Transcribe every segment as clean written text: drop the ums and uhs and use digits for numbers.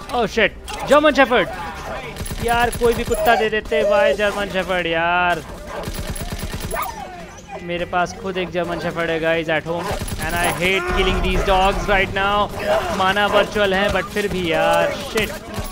Oh shit, German shepherd यार, कोई भी कुत्ता दे देते। वाई जर्मन शेफर्ड यार, मेरे पास खुद एक जर्मन शेफर्ड है guys at home and I hate killing these dogs right now. माना वर्चुअल है बट फिर भी यार, शिट।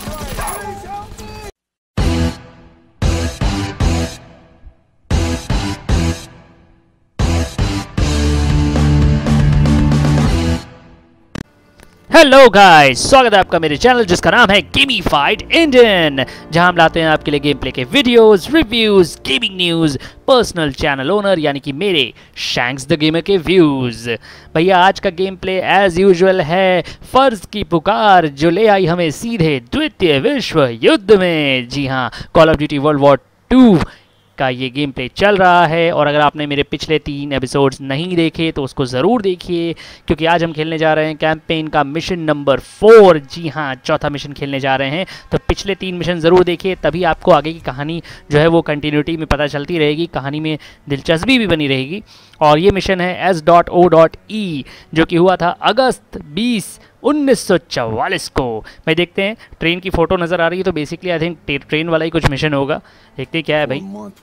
हेलो गाइस, स्वागत है आपका मेरे चैनल जिसका नाम है गेमीफाइड इंडियन, जहां हम लाते हैं आपके लिए गेम प्ले के videos, reviews, gaming news, personal channel owner यानी कि मेरे शैंक्स द गेमर के व्यूज। भैया आज का गेम प्ले एज यूजुअल है फर्ज की पुकार, जो ले आई हमें सीधे द्वितीय विश्व युद्ध में। जी हाँ, call of duty world war 2 का ये गेम प्ले चल रहा है। और अगर आपने मेरे पिछले 3 एपिसोड्स नहीं देखे तो उसको ज़रूर देखिए, क्योंकि आज हम खेलने जा रहे हैं कैंपेन का मिशन नंबर 4। जी हाँ, चौथा मिशन खेलने जा रहे हैं। तो पिछले 3 मिशन ज़रूर देखिए, तभी आपको आगे की कहानी जो है वो कंटिन्यूटी में पता चलती रहेगी, कहानी में दिलचस्पी भी बनी रहेगी। और ये मिशन है S.O.E जो कि हुआ था अगस्त 20 1944 को। भाई देखते हैं, ट्रेन की फोटो नज़र आ रही है तो बेसिकली आई थिंक ट्रेन वाला ही कुछ मिशन होगा। देखते क्या है भाई।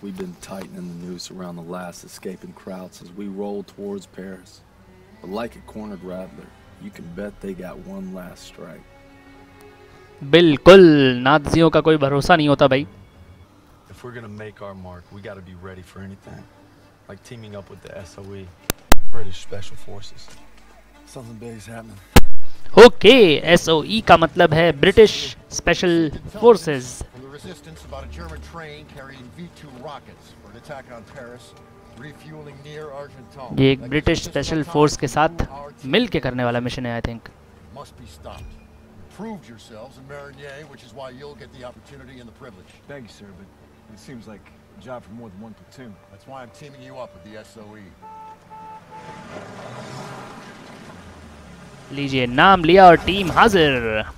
बिल्कुल, नाज़ियों का कोई भरोसा नहीं होता भाई। If we're gonna make our mark, we gotta be ready for anything. Like teaming up with the SOE, British Special Forces. Something big is happening. Okay, SOE का मतलब है ब्रिटिश स्पेशल फोर्सेस। ये एक ब्रिटिश स्पेशल फोर्स के साथ मिल के करने वाला मिशन है I think. Proved yourselves in Marigny, which is why you'll get the opportunity and the privilege. Thank you, sir, but it seems like a job for more than one platoon. That's why I'm teaming you up with the SOE. लीजिए, नाम लिया और team हाजिर।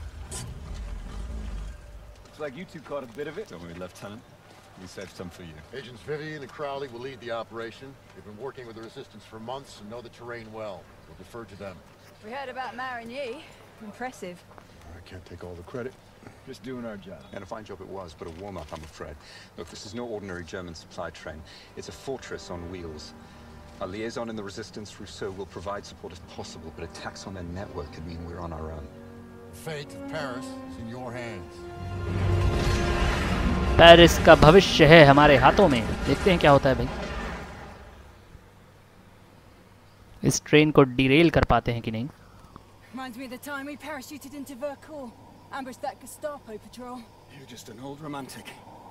Looks like you two caught a bit of it. Don't worry, Lieutenant. We saved some for you. Agents Vivian and Crowley will lead the operation. They've been working with the resistance for months and know the terrain well. We'll defer to them. We heard about Marigny. Impressive. I can't take all the credit. Just doing our job. And a fine job it was, but a warm-up, I'm afraid. Look, this is no ordinary German supply train. It's a fortress on wheels. Our liaison in the resistance, Rousseau, will provide support if possible, but attacks on their network could mean we're on our own. The fate of Paris is in your hands. Paris का भविष्य है हमारे हाथों में। देखते हैं क्या होता है भाई। इस ट्रेन को डिरेल कर पाते हैं कि नहीं। Reminds me of the time we parachuted into Vercors, ambushed that Gestapo patrol. You're just an old romantic.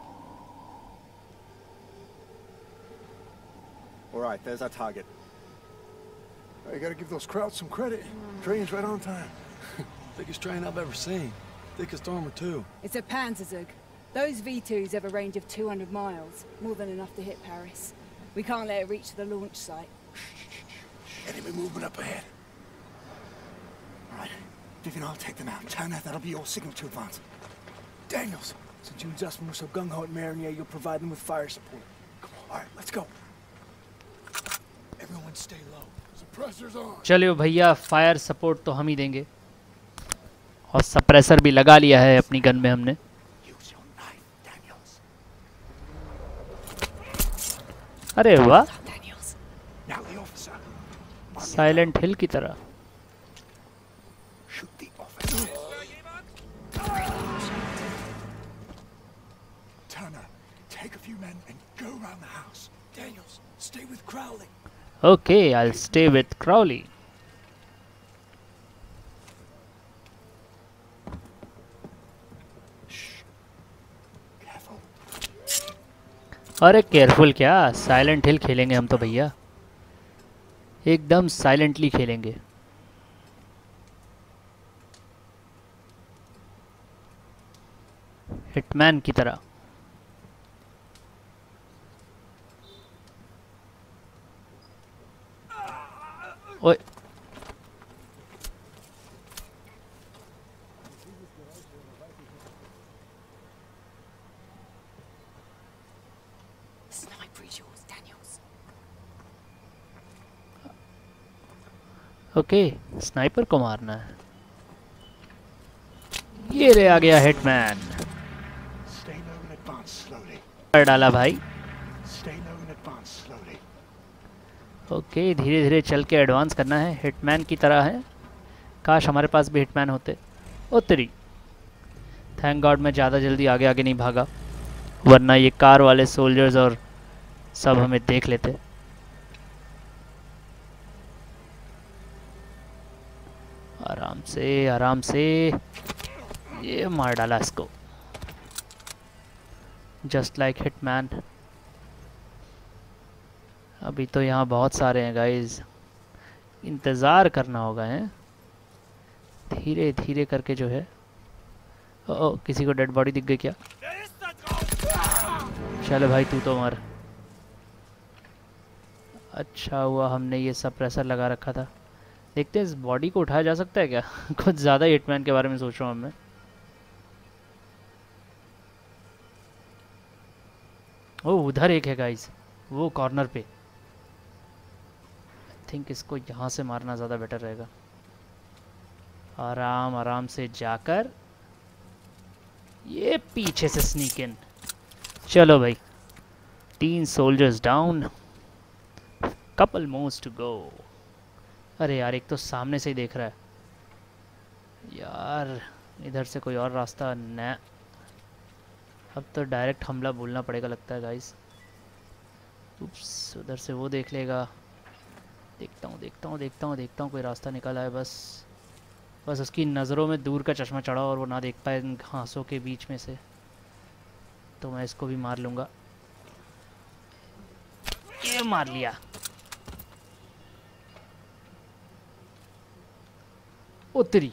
All right, there's our target. I gotta give those crowds some credit. Train's right on time. Biggest train I've ever seen. Thickest armor too. It's a Panzerzug. Those V2s have a range of 200 miles, more than enough to hit Paris. We can't let it reach the launch site. Enemy movement up ahead. All right, Vivian, I'll take them out. Turner, that'll be your signal to advance. Daniels, Since you and Dustin were so gung-ho at Marigny, you'll provide them with fire support. come on. All right, let's go. Everyone stay low. Suppressors on. चलिए भैया, fire support तो हम ही देंगे। और suppressor भी लगा लिया है अपनी गन में हमने। Use your knife, Daniels. अरे वाह, Daniels. Now the officer. Silent Hill की तरह। Shoot the officer. Turner, take a few men and go around the house. Daniels, stay with Crowley. Okay, I'll stay with Crowley. Careful. अरे careful क्या, Silent Hill खेलेंगे हम तो भैया, एकदम silently खेलेंगे। हिटमैन की तरह। ओए, Sniper is yours, Daniels. Okay, sniper को मारना है। ये रे आ गया हिटमैन। कर डाला भाई। ओके, धीरे धीरे चल के एडवांस करना है, हिटमैन की तरह है। काश हमारे पास भी हिटमैन होते। ओ तेरी, थैंक गॉड मैं ज़्यादा जल्दी आगे आगे नहीं भागा, वरना ये कार वाले सोल्जर्स और सब हमें देख लेते। आराम से आराम से, ये मार डाला इसको, जस्ट लाइक हिटमैन। अभी तो यहाँ बहुत सारे हैं गाइज, इंतज़ार करना होगा है, धीरे धीरे करके जो है। ओ किसी को डेड बॉडी दिख गई क्या? चलो भाई तू तो मर। अच्छा हुआ हमने ये सप्रेसर लगा रखा था। देखते हैं इस बॉडी को उठाया जा सकता है क्या? कुछ ज़्यादा हिटमैन के बारे में सोच रहा हूँ मैं। ओ उधर एक है गाइस, वो कॉर्नर पे। आई थिंक इसको यहाँ से मारना ज़्यादा बेटर रहेगा। आराम आराम से जाकर ये पीछे से स्नीक इन। चलो भाई, 3 soldiers down, couple more to go. अरे यार एक तो सामने से ही देख रहा है यार, इधर से कोई और रास्ता न। अब तो डायरेक्ट हमला बोलना पड़ेगा लगता है गाइस। उप्स, उधर से वो देख लेगा। देखता हूँ कोई रास्ता निकल आए। बस उसकी नज़रों में दूर का चश्मा चढ़ा और वो ना देख पाए इन घासों के बीच में से। तो मैं इसको भी मार लूँगा। ये मार लिया। उतरी।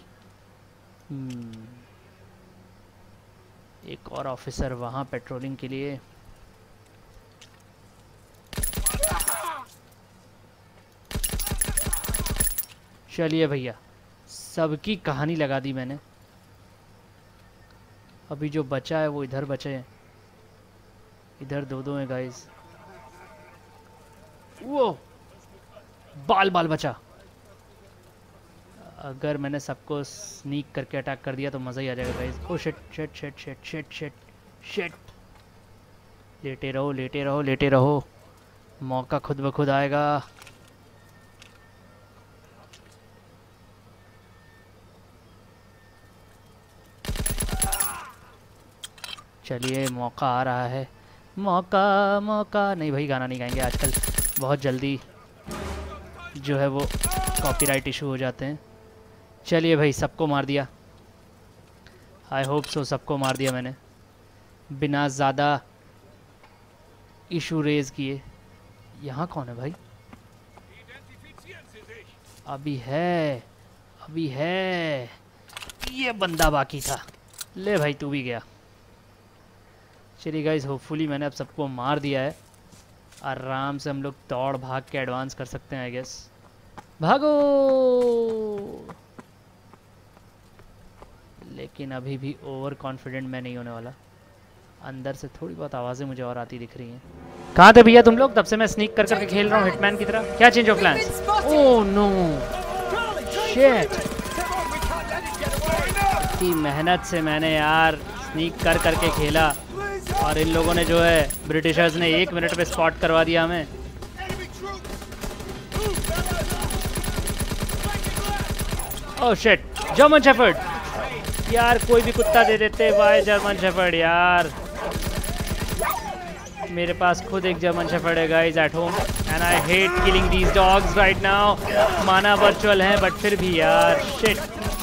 एक और ऑफिसर वहाँ पेट्रोलिंग के लिए। चलिए भैया, सबकी कहानी लगा दी मैंने। अभी जो बचा है वो इधर बचे हैं। इधर 2-2 हैं गाइस। वो बाल बचा। अगर मैंने सबको स्नीक करके अटैक कर दिया तो मज़ा ही आ जाएगा गाइस। Oh shit. लेटे रहो, मौका खुद ब खुद आएगा। चलिए मौका आ रहा है। मौका नहीं भाई, गाना नहीं गाएंगे आजकल, बहुत जल्दी जो है वो कॉपीराइट इशू हो जाते हैं। चलिए भाई, सबको मार दिया। आई होप सो सबको मार दिया मैंने, बिना ज़्यादा इशू रेज किए। यहाँ कौन है भाई? अभी है ये बंदा बाकी था। ले भाई तू भी गया। चलिए गाइस, होपफुली मैंने अब सबको मार दिया है। आराम से हम लोग दौड़ भाग के एडवांस कर सकते हैं आई गेस। भागो। लेकिन अभी भी ओवर कॉन्फिडेंट मैं नहीं होने वाला। अंदर से थोड़ी बहुत आवाज़ें मुझे और आती दिख रही हैं। कहाँ थे भैया तुम लोग? तब से मैं स्नीक कर करके खेल रहा हूँ हिटमैन की तरह। क्या change of plans? Oh no shit, इतनी मेहनत से मैंने यार स्नीक कर करके खेला और इन लोगों ने जो है ब्रिटिशर्स ने 1 मिनट में स्पॉट करवा दिया हमें। ओह शिट, जर्मन शेफर्ड यार, कोई भी कुत्ता दे देते। वाई जर्मन शेफर्ड यार, मेरे पास खुद एक जर्मन शेफर्ड है guys at home and I hate killing these dogs right now. माना वर्चुअल है बट फिर भी यार shit,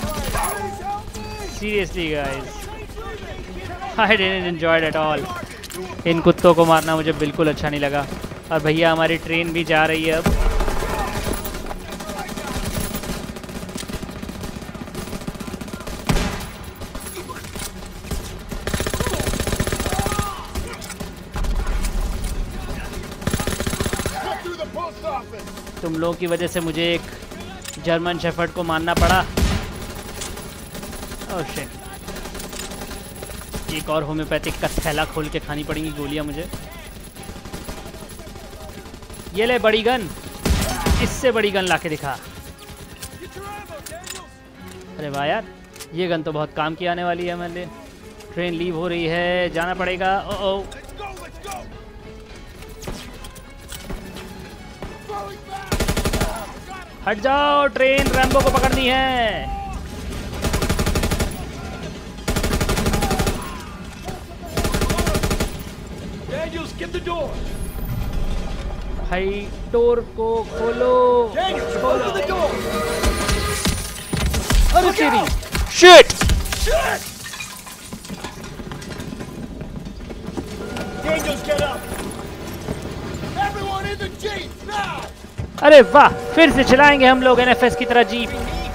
seriously guys I didn't enjoy it at all. इन कुत्तों को मारना मुझे बिल्कुल अच्छा नहीं लगा। और भैया हमारी ट्रेन भी जा रही है अब। तुम लोगों की वजह से मुझे एक जर्मन शेफर्ड को मारना पड़ा। ओह शिट, एक और होम्योपैथिक का थैला खोल के खानी पड़ेंगी गोलियां मुझे। ये ले बड़ी गन, इससे बड़ी गन लाके दिखा। अरे वाह यार, ये गन तो बहुत काम की आने वाली है हमारे लिए। ट्रेन लीव हो रही है, जाना पड़ेगा। ओ हट जाओ, ट्रेन रैम्बो को पकड़नी है। भाई डोर को खोलो, खोलो। अरे तेरी शिट! अरे वाह, फिर से चलाएंगे हम लोग एनएफएस की तरह जीप।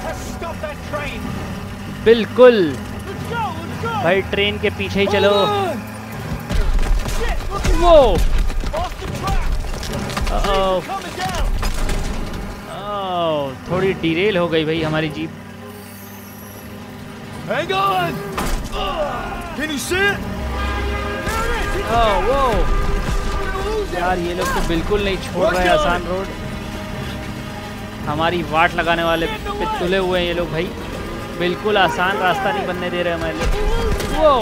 बिल्कुल भाई, ट्रेन के पीछे ही चलो। वो थोड़ी डिरेल हो गई भाई हमारी jeep. Hang on! Can you see it? वो यार, ये लोग तो बिल्कुल नहीं छोड़ रहे आसान रोड। हमारी वाट लगाने वाले पे तुले हुए हैं ये लोग भाई। बिल्कुल आसान रास्ता नहीं बनने दे रहे हमारे लिए। वो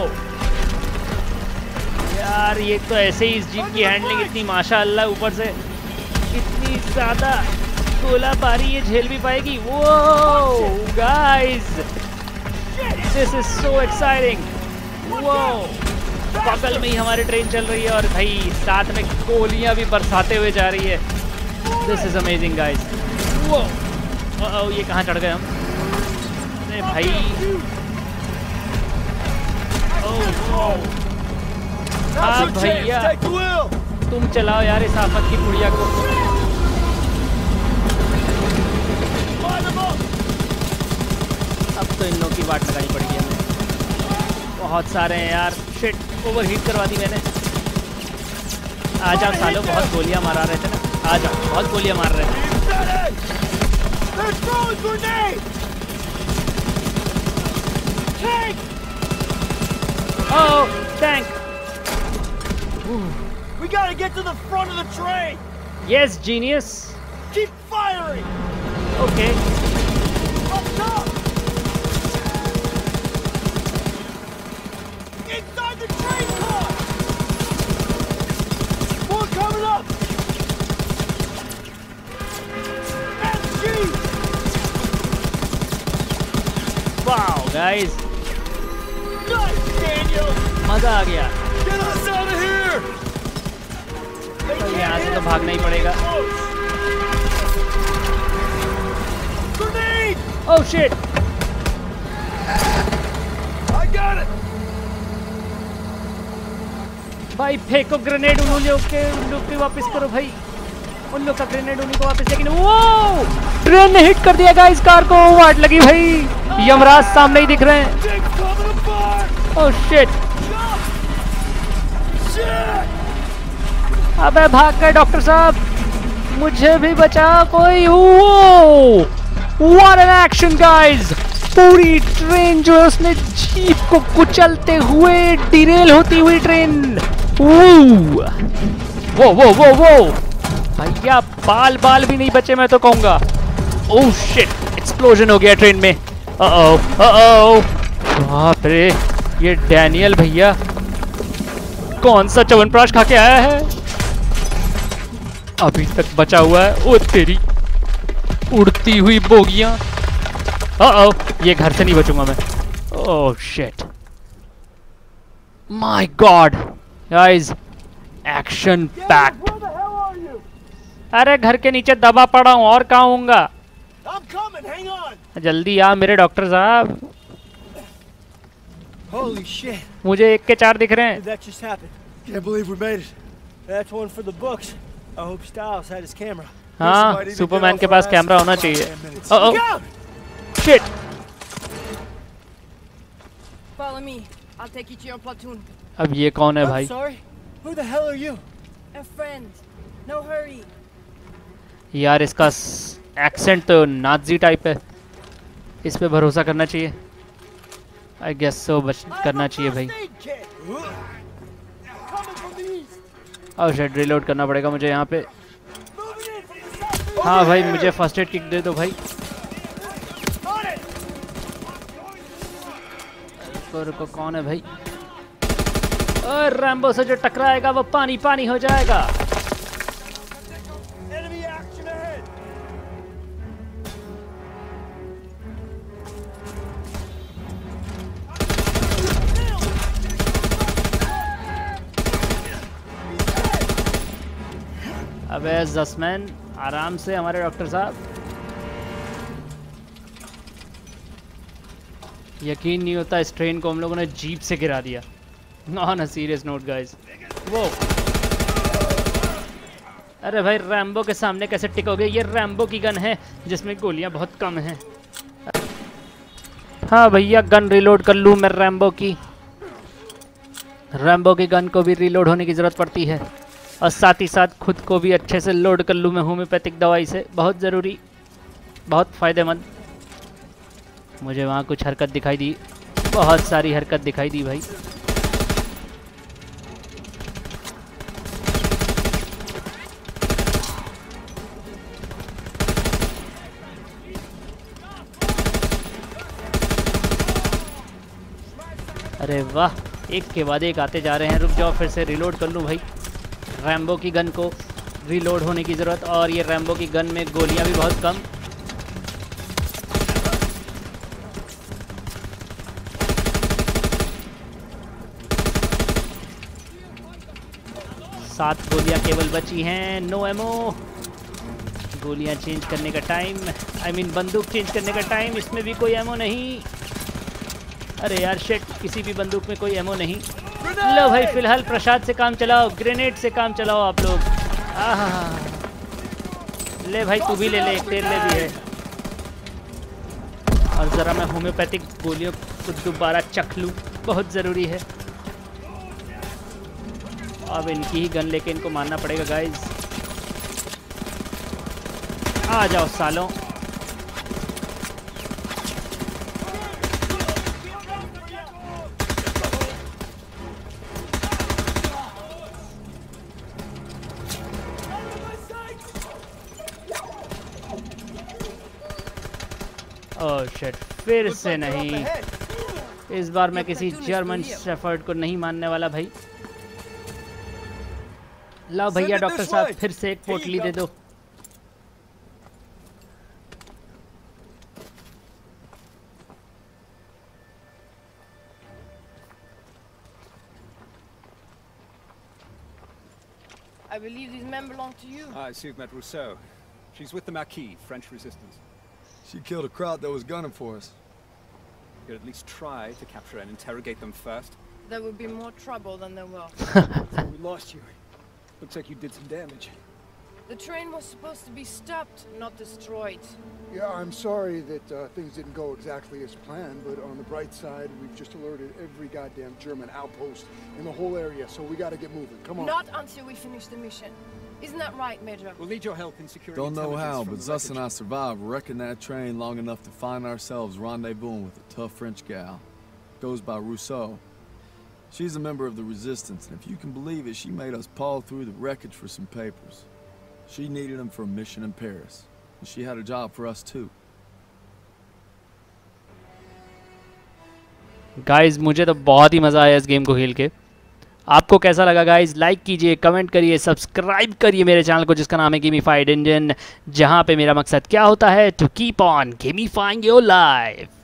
यार, ये तो ऐसे ही इस जीप की हैंडलिंग इतनी माशाअल्लाह, ऊपर से इतनी ज़्यादा गोलाबारी ये झेल भी पाएगी। वो guys, this is so exciting. वो बगल में ही हमारी ट्रेन चल रही है और भाई साथ में गोलियां भी बरसाते हुए जा रही है। This is amazing guys. वो ये कहाँ चढ़ गए हम? अरे भाई, हाँ भैया, तुम चलाओ यार इस आफत की पुड़िया को। अब तो इन लोगों की वाट लगानी पड़ेगी हमें। बहुत सारे हैं यार। शिट, ओवरहीट करवा दी मैंने। आ जाओ सालों, बहुत गोलियां मारा रहे थे ना। आ जाओ, बहुत गोलियां मार रहे थे। Oh, tank! We gotta get to the front of the train! Yes, genius! Keep firing! Okay. Up top! Inside the train car! More coming up! SG! Wow, guys! Nice, Daniel! मजा आ गया। Get us out of here! तो यहाँ से तो भागना ही पड़ेगा। Grenade! Oh shit! I got it! भाई फेंको ग्रेनेड उन लोग के वापस करो भाई। उन लोग का ग्रेनेड उन्हीं को वापस, लेकिन वो ट्रेन ने हिट कर दिया गाइस कार को। वाट लगी भाई। यमराज सामने ही दिख रहे हैं। Oh shit! अबे भाग गए डॉक्टर साहब, मुझे भी बचा कोई। What an action guys! पूरी ट्रेन जो है उसने जीप को कुचलते हुए, डिरेल होती हुई ट्रेन। वो भैया, बाल भी नहीं बचे मैं तो कहूँगा। ओह शिट, एक्सप्लोजन हो गया ट्रेन में। बाप रे, ये डैनियल भैया कौन सा च्यवनप्राश खा के आया है? अभी तक बचा हुआ है। ओ तेरी उड़ती हुई बोगियां। ये घर से नहीं बचूंगा मैं। Oh shit, my god guys, action packed. अरे घर के नीचे दबा पड़ा हूँ, और कहाँ होऊंगा? जल्दी आ मेरे डॉक्टर साहब। Holy shit! मुझे 1 के 4 दिख रहे हैं। That just happened. Can't believe we made it. That's one for the books. I hope Styles had his camera. हाँ, सुपरमैन के पास कैमरा होना चाहिए। Shit! Follow me. I'll take you to your platoon. अब ये कौन है भाई? I'm sorry. Who the hell are you? A friend. No hurry. यार इसका एक्सेंट तो नाजी टाइप है। इस पे भरोसा करना चाहिए। I guess so, करना चाहिए भाई। और शायद रिलोड करना पड़ेगा मुझे यहाँ पे। हाँ भाई, मुझे फर्स्ट एड किक दे दो भाई। रुको रुको, कौन है भाई? और रैम्बो से जो टकराएगा वो पानी पानी हो जाएगा। अबे जसमैन, आराम से हमारे डॉक्टर साहब। यकीन नहीं होता इस ट्रेन को हम लोगों ने जीप से गिरा दिया। On a serious note guys. वो अरे भाई, रैम्बो के सामने कैसे टिकोगे? ये रैम्बो की गन है जिसमें गोलियां बहुत कम हैं। हाँ भैया, गन रिलोड कर लूँ मैं रैम्बो की। रैम्बो की गन को भी रिलोड होने की ज़रूरत पड़ती है, और साथ ही साथ खुद को भी अच्छे से लोड कर लूँ मैं होम्योपैथिक दवाई से। बहुत ज़रूरी, बहुत फ़ायदेमंद। मुझे वहाँ कुछ हरकत दिखाई दी, बहुत सारी हरकत दिखाई दी भाई। अरे वाह, एक के बाद एक आते जा रहे हैं। रुक जाओ, फिर से रिलोड कर लूँ भाई। रैम्बो की गन को रिलोड होने की ज़रूरत, और ये रैम्बो की गन में गोलियां भी बहुत कम। सात गोलियां केवल बची हैं। No ammo. गोलियां चेंज करने का टाइम, आई मीन बंदूक चेंज करने का टाइम। इसमें भी कोई एमो नहीं। अरे यार शिट, किसी भी बंदूक में कोई एमो नहीं। लो भाई, फिलहाल प्रसाद से काम चलाओ, ग्रेनेड से काम चलाओ आप लोग। ले भाई, तू भी ले ले, तेरे लिए भी है। और ज़रा मैं होम्योपैथिक गोलियों को दोबारा चख लूँ, बहुत ज़रूरी है। अब इनकी ही गन लेके इनको मारना पड़ेगा गाइस। आ जाओ सालों। ओह शिट, फिर से नहीं। इस बार मैं किसी जर्मन शेफर्ड को नहीं मानने वाला भाई। लाओ भैया डॉक्टर साहब, फिर से एक पोटली दे दो। I believe these men belong to you. I assume met Rousseau. She's with the Maquis, French resistance. She killed a crowd that was gunning for us. You could at least try to capture and interrogate them first. There would be more trouble than there will. We lost you. Looks like you did some damage. The train was supposed to be stopped, not destroyed. Yeah, I'm sorry that things didn't go exactly as planned, but on the bright side, we've just alerted every goddamn German outpost in the whole area, so we gotta get moving. Come on. Not until we finish the mission. Isn't that right, Major? We'll need your help in securing Don't know intelligence how, from but the Zuss and I wreckage. survived wrecking that train long enough to find ourselves rendezvousing with a tough French gal. Goes by Rousseau. She's a member of the Resistance, and if you can believe it, she made us paw through the wreckage for some papers. She needed them for a mission in Paris, and she had a job for us too. Guys, मुझे तो बहुत ही मज़ा आया इस game को खेल के। आपको कैसा लगा गाइज? लाइक कीजिए, कमेंट करिए, सब्सक्राइब करिए मेरे चैनल को जिसका नाम है गेमीफाइड इंडियन, जहाँ पे मेरा मकसद क्या होता है? To keep on gamifying your life.